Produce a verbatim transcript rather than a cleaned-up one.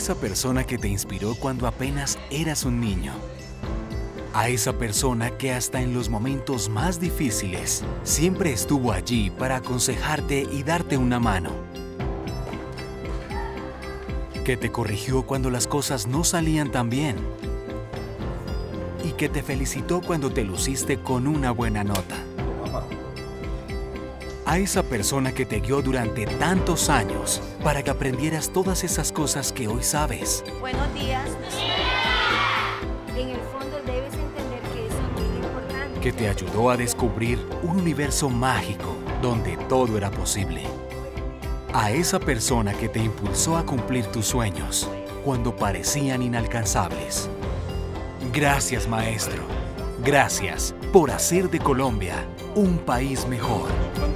esa persona que te inspiró cuando apenas eras un niño. A esa persona que hasta en los momentos más difíciles siempre estuvo allí para aconsejarte y darte una mano. Que te corrigió cuando las cosas no salían tan bien. Y que te felicitó cuando te luciste con una buena nota. A esa persona que te guió durante tantos años para que aprendieras todas esas cosas que hoy sabes. Buenos días. En el fondo debes entender que eso es muy importante. Que te ayudó a descubrir un universo mágico donde todo era posible. A esa persona que te impulsó a cumplir tus sueños cuando parecían inalcanzables. Gracias, maestro. Gracias por hacer de Colombia un país mejor.